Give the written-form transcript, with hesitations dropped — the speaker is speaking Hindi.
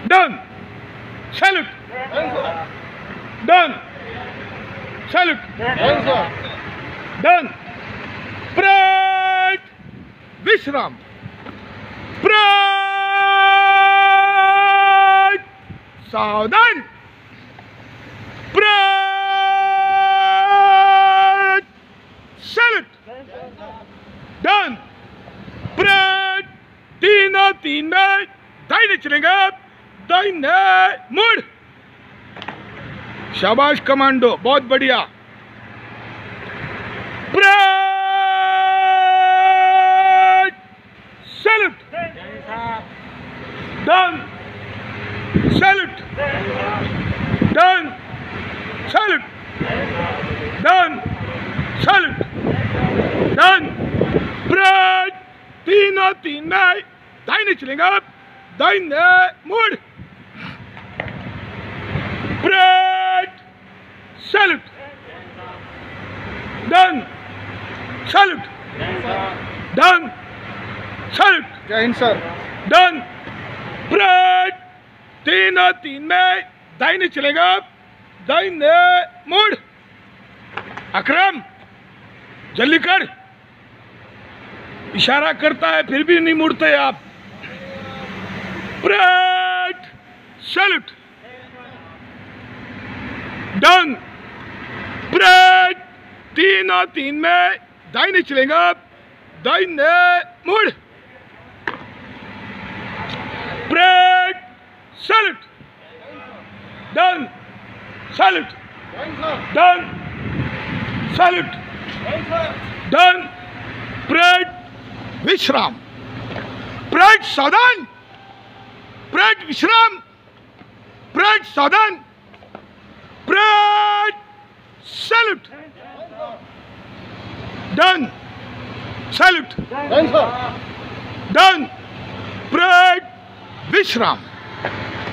Done. Salute. Done. Salute. Done. Parade. Vishram. Parade. Saudhan. Parade. Salute. Done. Parade. तीनों तीन में दाहिने चलेंगे, दाहिने मुड़। शाबाश कमांडो, बहुत बढ़िया। Parade, salute, done, salute, done, salute, done, salute, done. Parade तीनों तीन में दाहिने चलेंगे, दाहिने मुड़। Parade, salute, done, salute, done, salute. जय हिंद सर। डन। परेड तीनों तीन में दाहिने चलेगा, दाहिने मुड़। अकरम जल्दी कर, इशारा करता है फिर भी नहीं मुड़ते आप। Parade, salute, done. परेड तीनों तीन में दाहिने चलेगा, दाहिने मुड़। Parade, salute, done, salute, done, salute, done. Parade विश्राम, परेड सावधान, परेड विश्राम, परेड सावधान, parade salute, done, salute, done. Parade विश्राम।